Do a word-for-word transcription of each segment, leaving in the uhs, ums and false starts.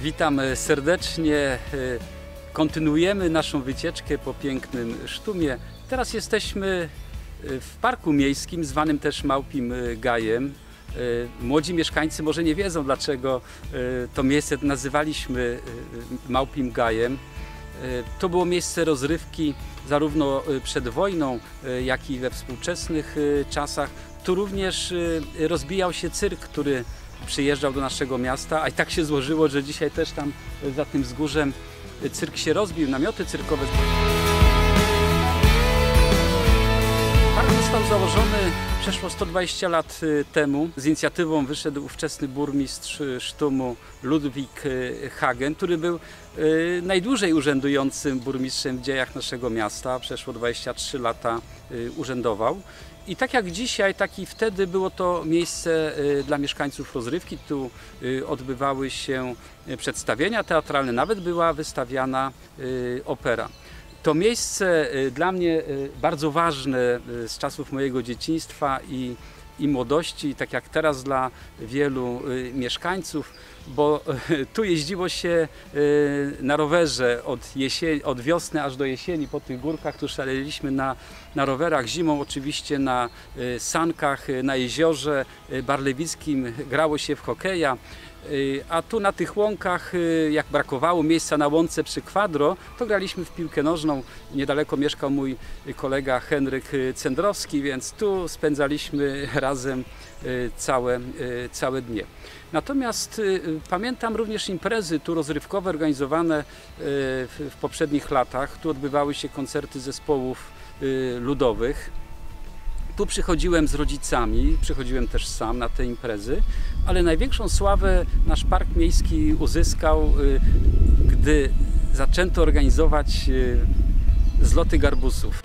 Witam serdecznie. Kontynuujemy naszą wycieczkę po pięknym Sztumie. Teraz jesteśmy w parku miejskim, zwanym też Małpim Gajem. Młodzi mieszkańcy może nie wiedzą, dlaczego to miejsce nazywaliśmy Małpim Gajem. To było miejsce rozrywki zarówno przed wojną, jak i we współczesnych czasach. Tu również rozbijał się cyrk, który przyjeżdżał do naszego miasta, a i tak się złożyło, że dzisiaj też tam za tym wzgórzem cyrk się rozbił, namioty cyrkowe. Park został założony przeszło sto dwadzieścia lat temu. Z inicjatywą wyszedł ówczesny burmistrz Sztumu Ludwik Hagen, który był najdłużej urzędującym burmistrzem w dziejach naszego miasta. Przeszło dwadzieścia trzy lata urzędował. I tak jak dzisiaj, tak i wtedy było to miejsce dla mieszkańców rozrywki. Tu odbywały się przedstawienia teatralne, nawet była wystawiana opera. To miejsce dla mnie bardzo ważne z czasów mojego dzieciństwa i, i młodości, tak jak teraz dla wielu mieszkańców, bo tu jeździło się na rowerze od, jesieni, od wiosny aż do jesieni po tych górkach. Tu szaleliśmy na, na rowerach, zimą oczywiście na sankach, na jeziorze barlewickim, grało się w hokeja. A tu na tych łąkach, jak brakowało miejsca na łące przy Kwadro, to graliśmy w piłkę nożną. Niedaleko mieszkał mój kolega Henryk Cendrowski, więc tu spędzaliśmy razem całe, całe dnie. Natomiast pamiętam również imprezy tu rozrywkowe organizowane w poprzednich latach. Tu odbywały się koncerty zespołów ludowych. Tu przychodziłem z rodzicami, przychodziłem też sam na te imprezy, ale największą sławę nasz park miejski uzyskał, gdy zaczęto organizować zloty garbusów.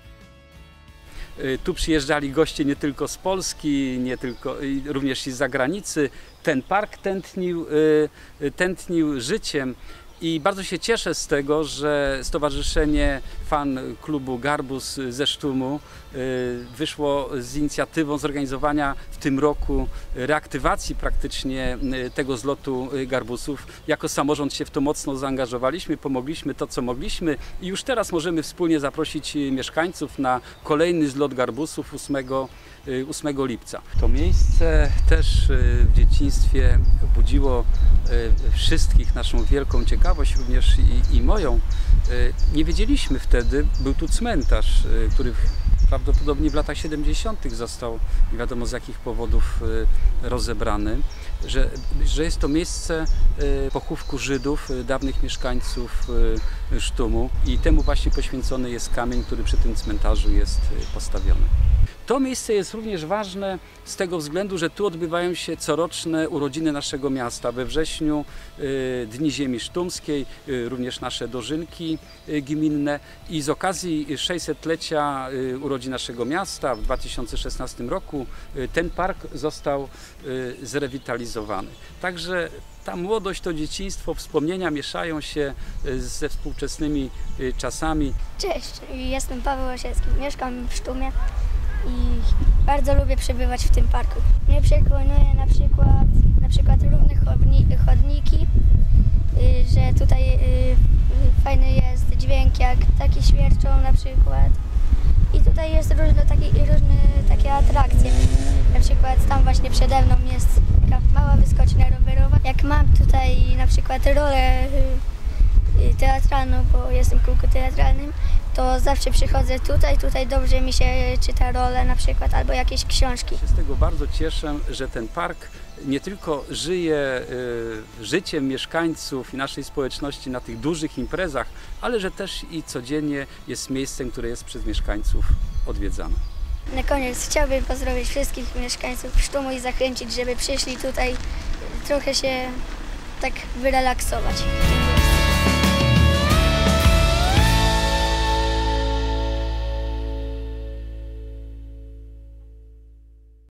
Tu przyjeżdżali goście nie tylko z Polski, nie tylko, również i z zagranicy. Ten park tętnił, tętnił życiem. I bardzo się cieszę z tego, że Stowarzyszenie Fan Klubu Garbus ze Sztumu wyszło z inicjatywą zorganizowania w tym roku reaktywacji praktycznie tego zlotu garbusów. Jako samorząd się w to mocno zaangażowaliśmy, pomogliśmy to, co mogliśmy i już teraz możemy wspólnie zaprosić mieszkańców na kolejny zlot garbusów ósmego lipca. To miejsce też w dzieciństwie budziło wszystkich naszą wielką ciekawość, również i, i moją. Nie wiedzieliśmy wtedy, był tu cmentarz, który prawdopodobnie w latach siedemdziesiątych został, nie wiadomo z jakich powodów, rozebrany, że, że jest to miejsce pochówku Żydów, dawnych mieszkańców Sztumu i temu właśnie poświęcony jest kamień, który przy tym cmentarzu jest postawiony. To miejsce jest również ważne z tego względu, że tu odbywają się coroczne urodziny naszego miasta. We wrześniu y, Dni Ziemi Sztumskiej, y, również nasze dożynki y, gminne i z okazji sześćsetlecia y, urodzin naszego miasta w dwa tysiące szesnastym roku y, ten park został y, zrewitalizowany. Także ta młodość, to dzieciństwo, wspomnienia mieszają się ze współczesnymi y, czasami. Cześć, jestem Paweł Osiecki, mieszkam w Sztumie i bardzo lubię przebywać w tym parku. Mnie przekonuje na przykład, na przykład równe chodniki, że tutaj fajny jest dźwięk, jak ptaki świerczą na przykład. I tutaj jest różne takie, różne takie atrakcje. Na przykład tam właśnie przede mną jest taka mała wyskocznia rowerowa. Jak mam tutaj na przykład rolę teatralną, bo jestem w kółku teatralnym, to zawsze przychodzę tutaj, tutaj dobrze mi się czyta rolę na przykład, albo jakieś książki. Z tego bardzo cieszę, że ten park nie tylko żyje y, życiem mieszkańców i naszej społeczności na tych dużych imprezach, ale że też i codziennie jest miejscem, które jest przez mieszkańców odwiedzane. Na koniec chciałbym pozdrowić wszystkich mieszkańców Sztumu i zachęcić, żeby przyszli tutaj trochę się tak wyrelaksować.